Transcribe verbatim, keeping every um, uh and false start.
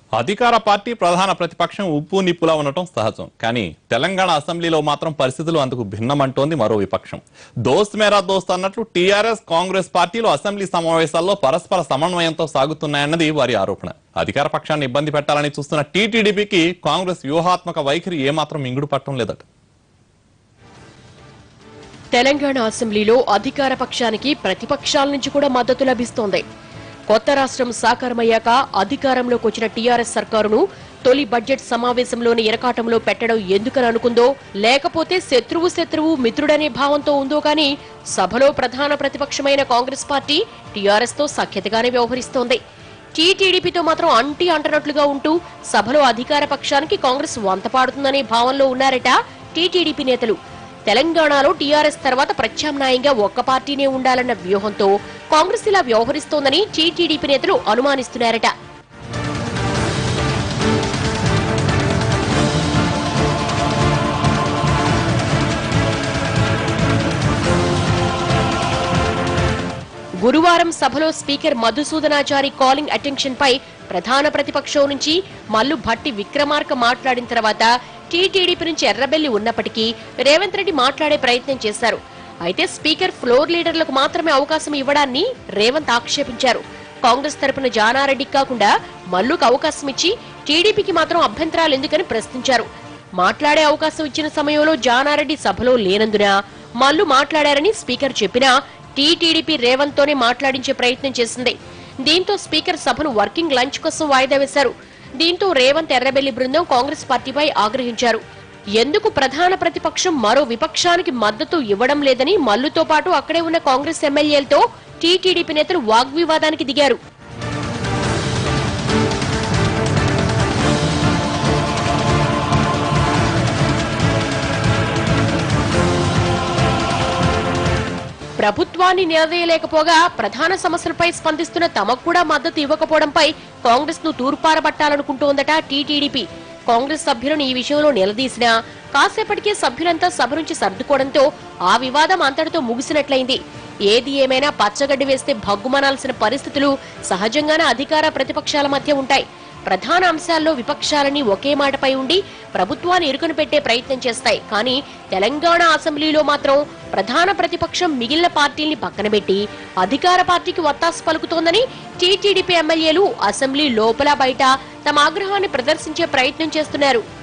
అధికార పార్టీ ప్రధాన ప్రతిపక్షం ఉప్పు నిప్పులా ఉండటం సహజం. కానీ తెలంగాణ అసెంబ్లీలో మాత్రం పరిస్థితులు అందుకు భిన్నమంటోంది మరో విపక్షం. దోస్త్ మేరా దోస్త్ అన్నట్లు టీఆర్ఎస్ కాంగ్రెస్ పార్టీలు అసెంబ్లీ సమావేశాల్లో పరస్పర సమన్వయంతో సాగుతున్నాయన్నది వారి ఆరోపణ. అధికార పక్షాన్ని ఇబ్బంది పెట్టాలని చూస్తున్న టీటీడీపీకి కాంగ్రెస్ వ్యూహాత్మక వైఖరి ఏమాత్రం మింగుడు పట్టడం లేదట. తెలంగాణ అసెంబ్లీలో అధికార పక్షానికి ప్రతిపక్షాల నుంచి కూడా మద్దతు లభిస్తోంది. కొత్త రాష్ట్రం సాకారమయ్యాక అధికారంలోకి వచ్చిన టీఆర్ఎస్ సర్కారును తొలి బడ్జెట్ సమావేశంలోని ఎరకాటంలో పెట్టడం ఎందుకని అనుకుందో, లేకపోతే శత్రువు శత్రువు మిత్రుడనే భావంతో ఉందో కానీ సభలో ప్రధాన ప్రతిపక్షమైన కాంగ్రెస్ పార్టీ టీఆర్ఎస్ తో సఖ్యతగానే వ్యవహరిస్తోంది. టీటీడీపీతో మాత్రం అంటీ అంటనట్లుగా ఉంటూ సభలో అధికార పక్షానికి కాంగ్రెస్ వంతపాడుతుందనే భావంలో ఉన్నారట టీటీడీపీ నేతలు. తెలంగాణలో టీఆర్ఎస్ తర్వాత ప్రత్యామ్నాయంగా ఒక్క పార్టీనే ఉండాలన్న వ్యూహంతో కాంగ్రెస్ ఇలా వ్యవహరిస్తోందని టీటీడీపీ నేతలు అనుమానిస్తున్నారట. గురువారం సభలో స్పీకర్ మధుసూదనాచారి కాలింగ్ అటెన్షన్ పై ప్రధాన ప్రతిపక్షం నుంచి మల్లు భట్టి విక్రమార్క మాట్లాడిన తర్వాత టీటీడీపీ నుంచి ఎర్రబెల్లి ఉన్నప్పటికీ రేవంత్ రెడ్డి మాట్లాడే ప్రయత్నం చేశారు. అయితే స్పీకర్ ఫ్లోర్ లీడర్లకు మాత్రమే అవకాశం ఇవ్వడాన్ని రేవంత్ ఆక్షేపించారు. కాంగ్రెస్ తరపున జానారెడ్డికి కాకుండా మల్లుకు అవకాశం ఇచ్చి టీడీపీకి మాత్రం అభ్యంతరాలు ఎందుకని ప్రశ్నించారు. మాట్లాడే అవకాశం ఇచ్చిన సమయంలో జానారెడ్డి సభలో లేనందున మల్లు మాట్లాడారని స్పీకర్ చెప్పినా టీటీడీపీ రేవంత్ తోనే మాట్లాడించే ప్రయత్నం చేసింది. దీంతో స్పీకర్ సభను వర్కింగ్ లంచ్ కోసం వాయిదా వేశారు. దీంతో రేవంత్ ఎర్రబెల్లి బృందం కాంగ్రెస్ పార్టీపై ఆగ్రహించారు. ఎందుకు ప్రధాన ప్రతిపక్షం మరో విపక్షానికి మద్దతు ఇవ్వడం లేదని మల్లుతో పాటు అక్కడే ఉన్న కాంగ్రెస్ ఎమ్మెల్యేలతో టీటీడీపీ నేతలు వాగ్వివాదానికి దిగారు. ప్రభుత్వాన్ని నిలదీయలేకపోగా ప్రధాన సమస్యలపై స్పందిస్తున్న తమకు కూడా మద్దతు ఇవ్వకపోవడంపై కాంగ్రెస్ ను తూర్పారబట్టాలనుకుంటోందట టీటీడీపీ. కాంగ్రెస్ సభ్యులను ఈ విషయంలో నిలదీసినా కాసేపటికే సభ్యులంతా సభ నుంచి సర్దుకోవడంతో ఆ వివాదం అంతటితో ముగిసినట్లయింది. ఏది ఏమైనా పచ్చగడ్డి వేస్తే భగ్గుమనాల్సిన పరిస్థితులు సహజంగానే అధికార ప్రతిపక్షాల మధ్య ఉంటాయి. ప్రధాన అంశాల్లో విపక్షాలని ఒకే మాటపై ఉండి ప్రభుత్వాన్ని ఇరుకును పెట్టే ప్రయత్నం చేస్తాయి. కానీ తెలంగాణ అసెంబ్లీలో మాత్రం ప్రధాన ప్రతిపక్షం మిగిలిన పార్టీల్ని పక్కనబెట్టి అధికార పార్టీకి వత్తాసు పలుకుతోందని టీటీడీపీ ఎమ్మెల్యేలు అసెంబ్లీ లోపల బయట తమ ఆగ్రహాన్ని ప్రదర్శించే ప్రయత్నం చేస్తున్నారు.